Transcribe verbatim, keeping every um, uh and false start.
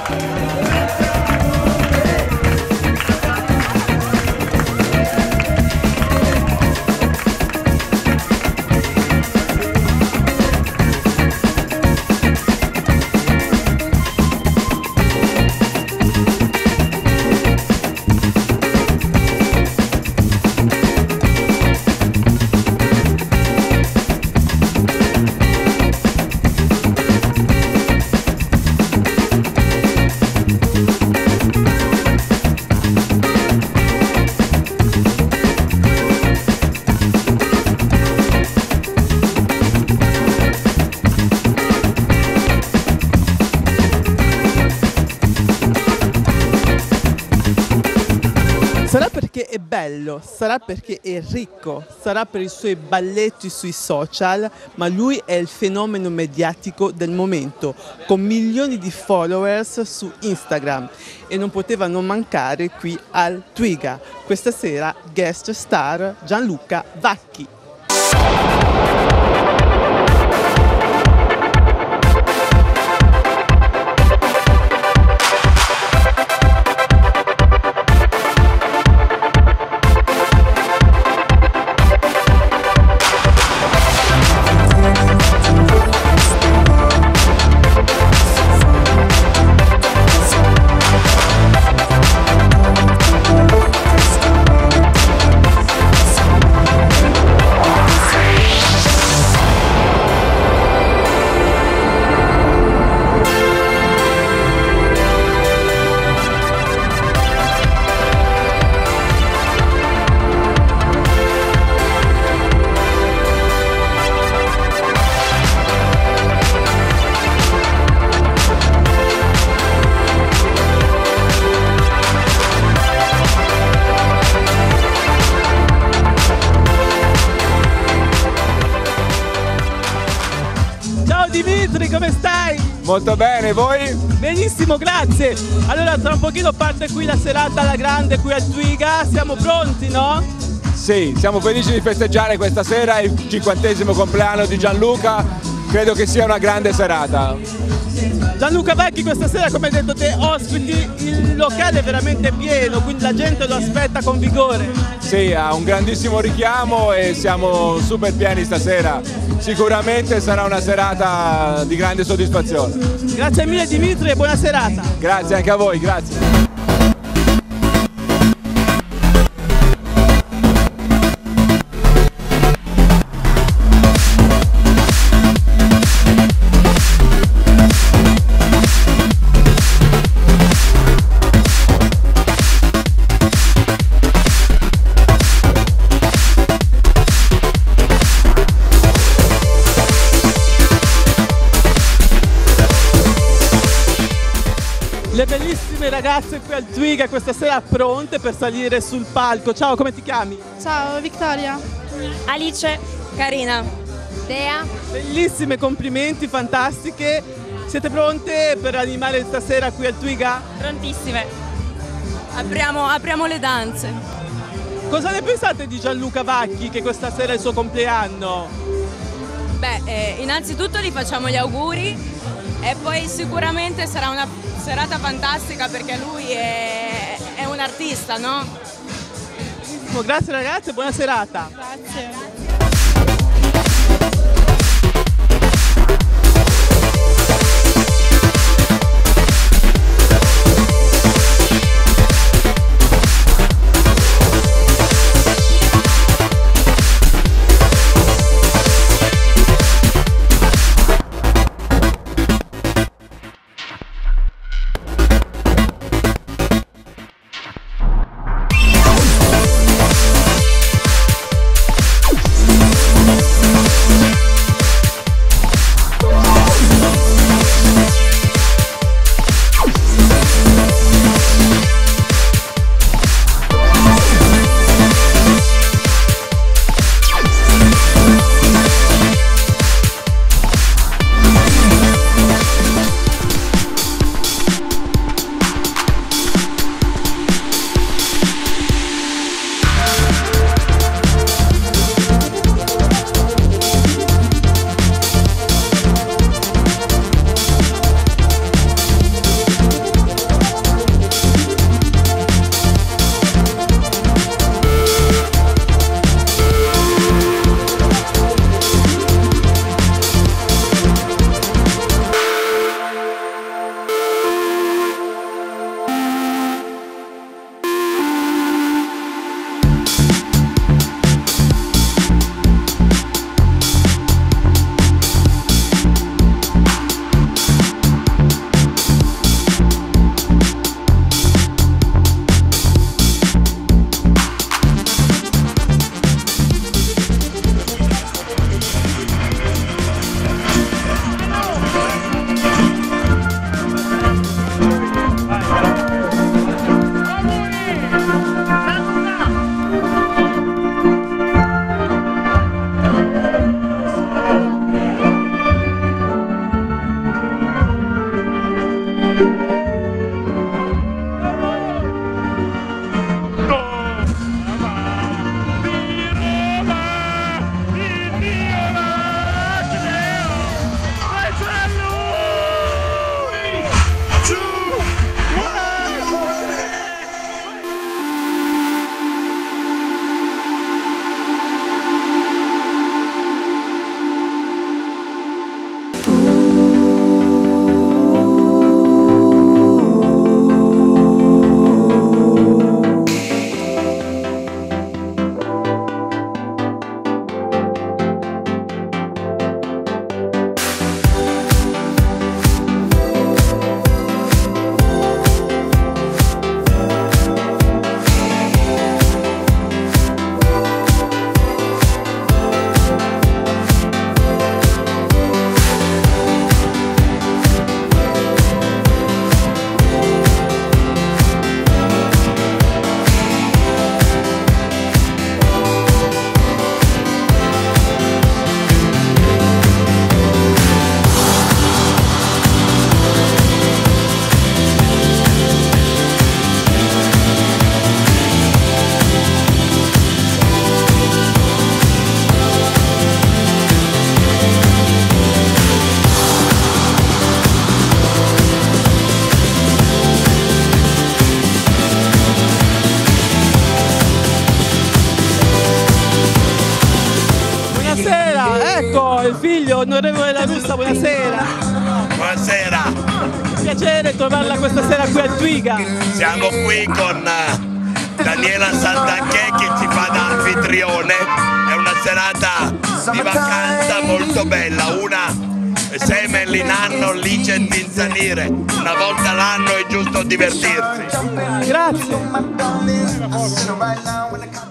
Sarà perché è bello, sarà perché è ricco, sarà per i suoi balletti sui social, ma lui è il fenomeno mediatico del momento, con milioni di followers su Instagram e non poteva non mancare qui al Twiga. Questa sera guest star Gianluca Vacchi. Dimitri, come stai? Molto bene, voi? Benissimo, grazie. Allora tra un pochino parte qui la serata alla grande qui al Twiga, siamo pronti, no? Sì, siamo felici di festeggiare questa sera il cinquantesimo compleanno di Gianluca, credo che sia una grande serata. Gianluca Vacchi, questa sera, come hai detto te, ospiti, il locale è veramente pieno, quindi la gente lo aspetta con vigore. Sì, ha un grandissimo richiamo e siamo super pieni stasera. Sicuramente sarà una serata di grande soddisfazione. Grazie mille Dimitri e buona serata. Grazie anche a voi, grazie. Le bellissime ragazze qui al Twiga questa sera pronte per salire sul palco. Ciao, come ti chiami? Ciao, Vittoria. Alice. Carina. Dea. Bellissime, complimenti, fantastiche. Siete pronte per animare stasera qui al Twiga? Prontissime. Apriamo, apriamo le danze. Cosa ne pensate di Gianluca Vacchi, che questa sera è il suo compleanno? Beh, eh, innanzitutto gli facciamo gli auguri e poi sicuramente sarà una serata fantastica perché lui è, è un artista, no? Grazie ragazzi, buona serata. Grazie. Rossa, buonasera. Buonasera. Un piacere trovarla questa sera qui a Twiga. Siamo qui con Daniela Santanchè che ci fa da anfitrione. È una serata di vacanza molto bella, una Semel in anno, Licet in Salire. Una volta l'anno è giusto divertirsi. Grazie.